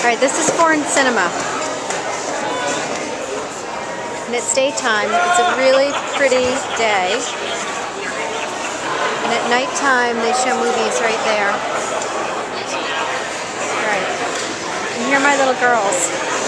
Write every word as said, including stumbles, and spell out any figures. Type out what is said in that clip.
Alright, this is foreign cinema. And it's daytime. It's a really pretty day. And at nighttime they show movies right there. Right. And here are my little girls.